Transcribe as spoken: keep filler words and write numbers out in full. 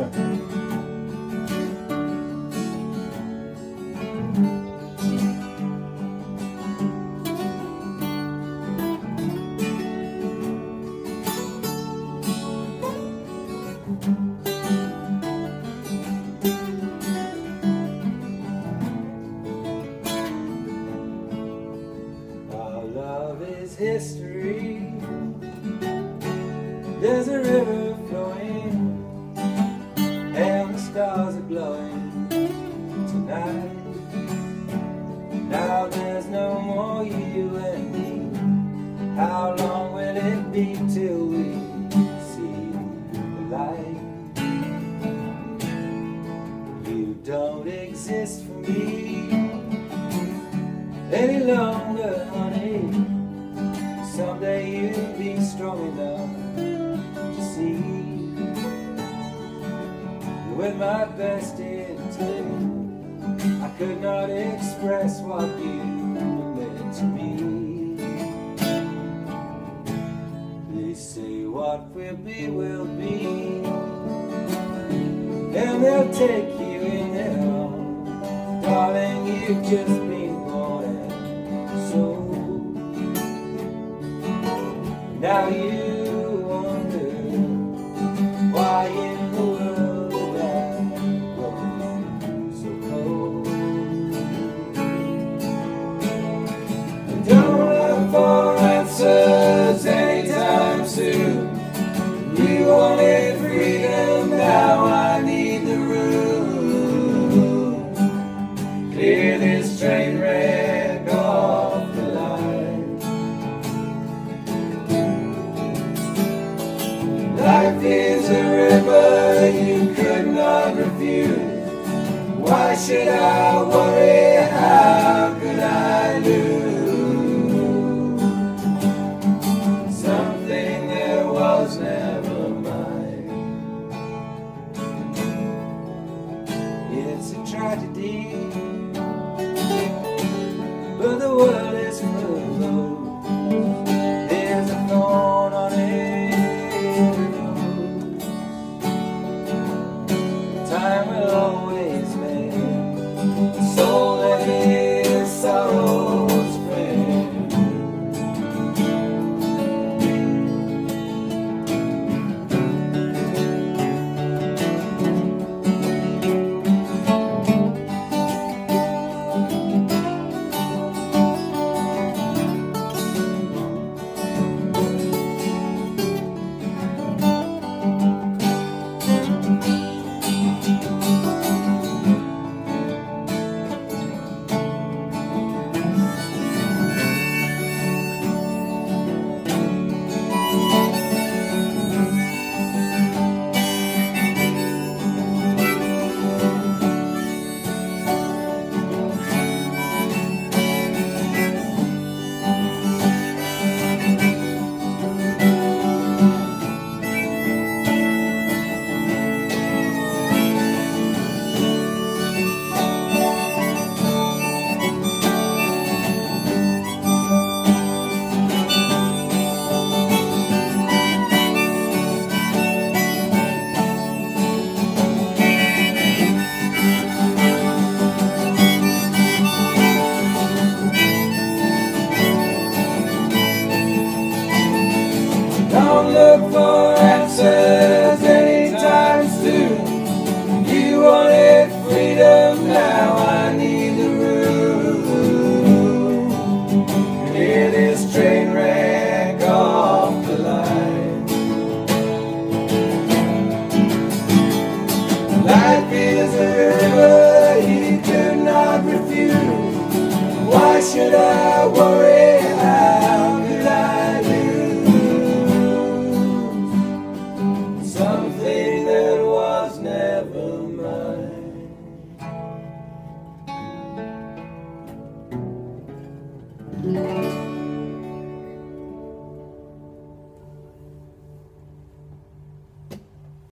Our love is history. There's a river flowing and the stars are glowing tonight. Now there's no more you and me. How long will it be till we see the light? You don't exist for me any longer, honey. Someday you'll be strong enough to see. With my best intent, I could not express what you meant to me. They say what will be, will be, and they'll take you in their arms. Darling, you've just been born and sold. Now you wonder why in the world did I grow so cold. Don't look for answers anytime soon. You wanted freedom, now I need the room. Clear this train wreck off the line. Life is a river you could not refuse. Why should I worry? How could I lose something that was never mine? It's a tragedy, but the world is full of those. There's a thorn on every rose. Time will always make a soul that is sorrow's friend. Don't look for answers anytime soon. You wanted freedom, now I need the room. Clear this train wreck off the line. Life is a river you could not refuse. Why should I worry?